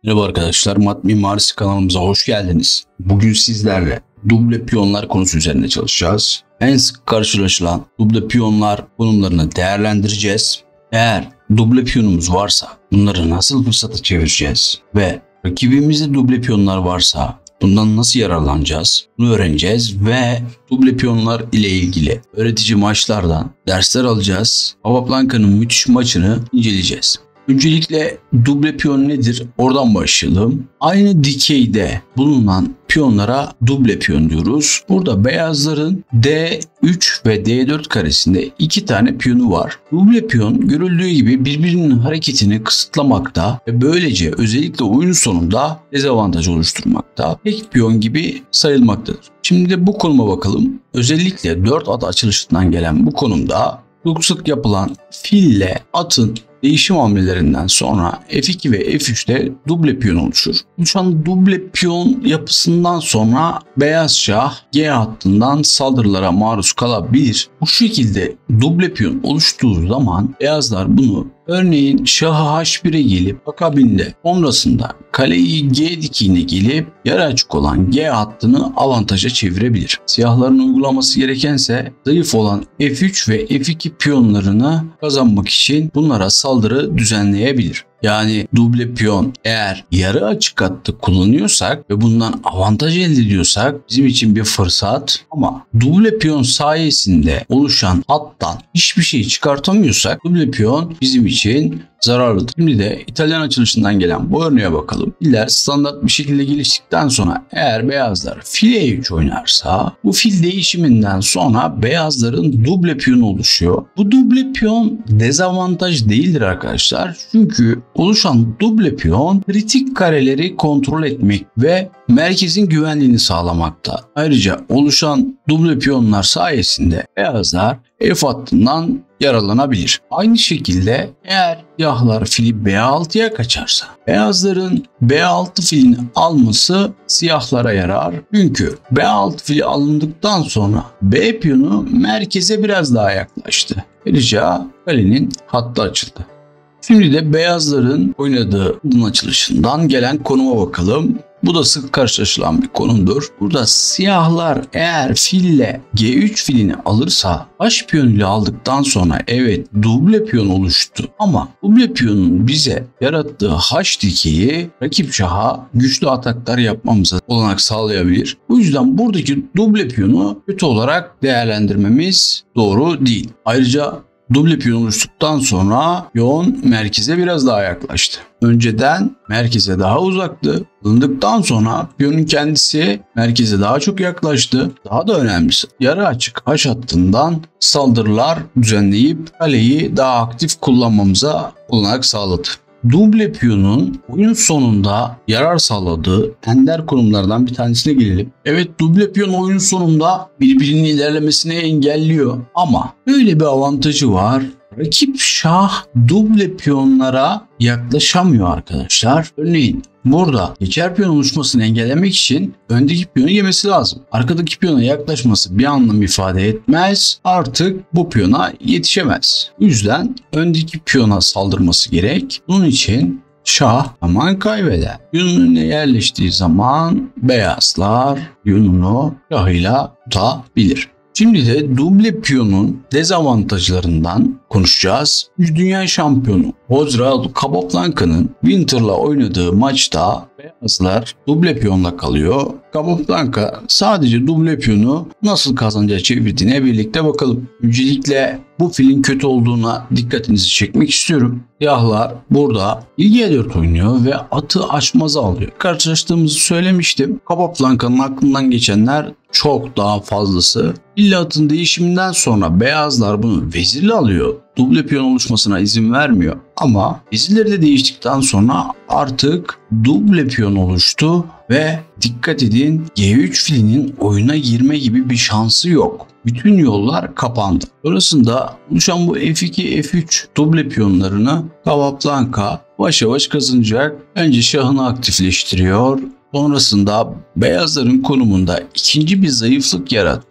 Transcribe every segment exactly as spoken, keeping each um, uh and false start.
Merhaba arkadaşlar, Mat Mimarisi kanalımıza hoş geldiniz. Bugün sizlerle duble piyonlar konusu üzerinde çalışacağız. En sık karşılaşılan duble piyonlar konumlarını değerlendireceğiz. Eğer duble piyonumuz varsa bunları nasıl fırsata çevireceğiz ve rakibimizde duble piyonlar varsa bundan nasıl yararlanacağız? Bunu öğreneceğiz ve duble piyonlar ile ilgili öğretici maçlardan dersler alacağız. Capablanca'nın müthiş maçını inceleyeceğiz. Öncelikle duble piyon nedir? Oradan başlayalım. Aynı dikeyde bulunan piyonlara duble piyon diyoruz. Burada beyazların D üç ve D dört karesinde iki tane piyonu var. Duble piyon görüldüğü gibi birbirinin hareketini kısıtlamakta ve böylece özellikle oyun sonunda dezavantaj oluşturmakta. Tek piyon gibi sayılmaktadır. Şimdi de bu konuma bakalım. Özellikle dört at açılışından gelen bu konumda çok sık yapılan fille atın değişim hamlelerinden sonra F iki ve F üçte duble piyon oluşur. Oluşan duble piyon yapısından sonra beyaz şah G hattından saldırılara maruz kalabilir. Bu şekilde duble piyon oluştuğu zaman beyazlar bunu örneğin şahı H bir'e gelip akabinde sonrasında kaleyi G dikine gelip yarı açık olan G hattını avantaja çevirebilir. Siyahların uygulaması gerekense zayıf olan F üç ve F iki piyonlarını kazanmak için bunlara saldırı düzenleyebilir. Yani duble piyon eğer yarı açık hattı kullanıyorsak ve bundan avantaj elde ediyorsak bizim için bir fırsat, ama duble piyon sayesinde oluşan hattan hiçbir şey çıkartamıyorsak duble piyon bizim için zararlıdır. Şimdi de İtalyan açılışından gelen bu örneğe bakalım. Filler standart bir şekilde geliştikten sonra eğer beyazlar fil E üç oynarsa bu fil değişiminden sonra beyazların duble piyonu oluşuyor. Bu duble piyon dezavantaj değildir arkadaşlar. Çünkü oluşan duble piyon kritik kareleri kontrol etmek ve merkezin güvenliğini sağlamakta. Ayrıca oluşan duble piyonlar sayesinde beyazlar F hattından yaralanabilir. Aynı şekilde eğer siyahlar fili B altıya kaçarsa beyazların B altı filini alması siyahlara yarar. Çünkü B altı fili alındıktan sonra B piyonu merkeze biraz daha yaklaştı. Ayrıca kalenin hattı açıldı. Şimdi de beyazların oynadığı bunun açılışından gelen konuma bakalım. Bu da sık karşılaşılan bir konumdur. Burada siyahlar eğer fille G üç filini alırsa H piyonuyla aldıktan sonra evet duble piyon oluştu. Ama duble piyonun bize yarattığı H dikeyi rakip şaha güçlü ataklar yapmamıza olanak sağlayabilir. Bu yüzden buradaki duble piyonu kötü olarak değerlendirmemiz doğru değil. Ayrıca duble piyon oluştuktan sonra piyon merkeze biraz daha yaklaştı. Önceden merkeze daha uzaktı. Alındıktan sonra piyonun kendisi merkeze daha çok yaklaştı. Daha da önemlisi yarı açık H hattından saldırılar düzenleyip kaleyi daha aktif kullanmamıza olanak sağladı. Duble piyonun oyun sonunda yarar sağladığı ender konumlardan bir tanesine gelelim. Evet, duble piyon oyun sonunda birbirinin ilerlemesini engelliyor ama böyle bir avantajı var. Rakip şah duble piyonlara yaklaşamıyor arkadaşlar. Örneğin burada geçer piyon oluşmasını engellemek için öndeki piyonu yemesi lazım. Arkadaki piyona yaklaşması bir anlam ifade etmez. Artık bu piyona yetişemez. Bu yüzden öndeki piyona saldırması gerek. Bunun için şah zaman kaybeder. Piyonun önüne yerleştiği zaman beyazlar piyonunu şahıyla tutabilir. Şimdi de duble piyonun dezavantajlarından konuşacağız. Dünya şampiyonu Ozral Capablanca'nın Winter'la oynadığı maçta beyazlar duble piyonla kalıyor. Capablanca sadece duble piyonu nasıl kazanca çevirdiğine birlikte bakalım. Öncelikle bu filin kötü olduğuna dikkatinizi çekmek istiyorum. Siyahlar burada G dört oynuyor ve atı açmaza alıyor. Karşılaştığımızı söylemiştim. Capablanga'nın aklından geçenler çok daha fazlası. İlla atın değişiminden sonra beyazlar bunu vezirle alıyor. Duble piyon oluşmasına izin vermiyor. Ama vezirleri de değiştikten sonra artık duble piyon oluştu ve dikkat edin, G üç filinin oyuna girme gibi bir şansı yok. Bütün yollar kapandı. Sonrasında oluşan bu F iki F üç duble piyonlarını Capablanca yavaş yavaş kazanacak. Önce şahını aktifleştiriyor. Sonrasında beyazların konumunda ikinci bir zayıflık yarattı.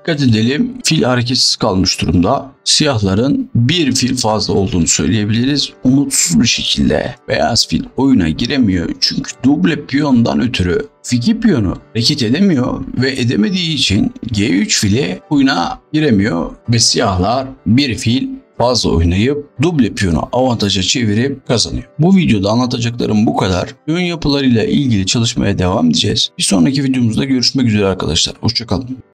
Dikkat edelim, fil hareketsiz kalmış durumda. Siyahların bir fil fazla olduğunu söyleyebiliriz. Umutsuz bir şekilde beyaz fil oyuna giremiyor. Çünkü duble piyondan ötürü fil piyonu hareket edemiyor ve edemediği için G üç fili oyuna giremiyor ve siyahlar bir fil fazla oynayıp duble piyonu avantaja çevirip kazanıyor. Bu videoda anlatacaklarım bu kadar. Piyon yapılarıyla ilgili çalışmaya devam edeceğiz. Bir sonraki videomuzda görüşmek üzere arkadaşlar. Hoşça kalın.